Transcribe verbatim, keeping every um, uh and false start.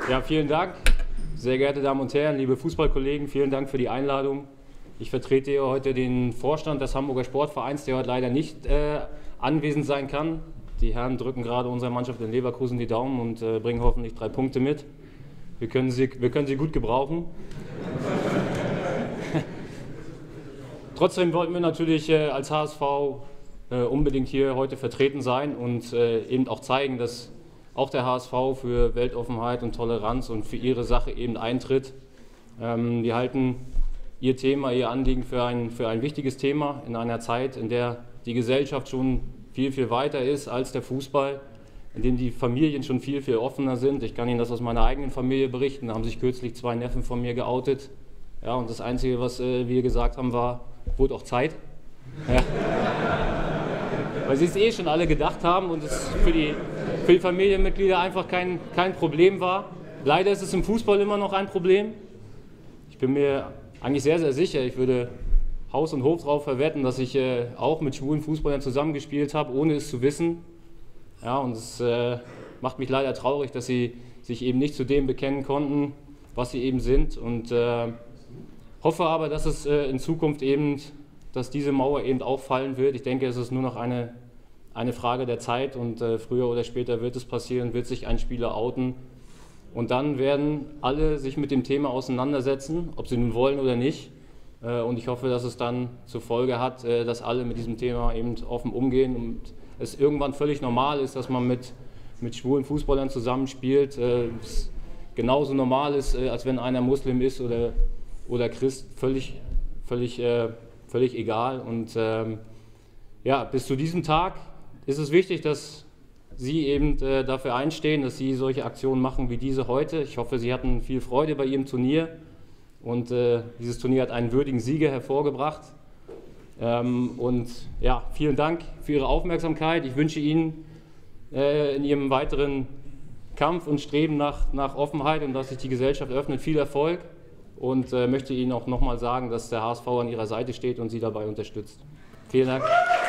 Ja, vielen Dank. Sehr geehrte Damen und Herren, liebe Fußballkollegen, vielen Dank für die Einladung. Ich vertrete hier heute den Vorstand des Hamburger Sportvereins, der heute leider nicht äh, anwesend sein kann. Die Herren drücken gerade unserer Mannschaft in Leverkusen die Daumen und äh, bringen hoffentlich drei Punkte mit. Wir können sie, wir können sie gut gebrauchen. Trotzdem wollten wir natürlich äh, als H S V äh, unbedingt hier heute vertreten sein und äh, eben auch zeigen, dass auch der H S V für Weltoffenheit und Toleranz und für ihre Sache eben eintritt. Ähm, wir halten Ihr Thema, Ihr Anliegen für ein, für ein wichtiges Thema in einer Zeit, in der die Gesellschaft schon viel, viel weiter ist als der Fußball, in dem die Familien schon viel, viel offener sind. Ich kann Ihnen das aus meiner eigenen Familie berichten. Da haben sich kürzlich zwei Neffen von mir geoutet. Ja, und das Einzige, was äh, wir gesagt haben, war, wurde auch Zeit. Ja. Weil sie es eh schon alle gedacht haben und es für die, für die Familienmitglieder einfach kein, kein Problem war. Leider ist es im Fußball immer noch ein Problem. Ich bin mir eigentlich sehr, sehr sicher, ich würde Haus und Hof darauf verwetten, dass ich äh, auch mit schwulen Fußballern zusammengespielt habe, ohne es zu wissen. Ja, und es äh, macht mich leider traurig, dass sie sich eben nicht zu dem bekennen konnten, was sie eben sind. Und äh, hoffe aber, dass es äh, in Zukunft eben, dass diese Mauer eben auch fallen wird. Ich denke, es ist nur noch eine, eine Frage der Zeit und äh, früher oder später wird es passieren, wird sich ein Spieler outen. Und dann werden alle sich mit dem Thema auseinandersetzen, ob sie nun wollen oder nicht. Äh, und ich hoffe, dass es dann zur Folge hat, äh, dass alle mit diesem Thema eben offen umgehen und es irgendwann völlig normal ist, dass man mit, mit schwulen Fußballern zusammenspielt. Äh, es genauso normal ist, äh, als wenn einer Muslim ist oder, oder Christ, völlig, völlig, äh, völlig egal. Und ähm, ja, bis zu diesem Tag ist es wichtig, dass Sie eben äh, dafür einstehen, dass Sie solche Aktionen machen wie diese heute. Ich hoffe, Sie hatten viel Freude bei Ihrem Turnier und äh, dieses Turnier hat einen würdigen Sieger hervorgebracht. Ähm, und ja, vielen Dank für Ihre Aufmerksamkeit. Ich wünsche Ihnen äh, in Ihrem weiteren Kampf und Streben nach, nach Offenheit und dass sich die Gesellschaft öffnet, viel Erfolg und äh, möchte Ihnen auch nochmal sagen, dass der H S V an Ihrer Seite steht und Sie dabei unterstützt. Vielen Dank.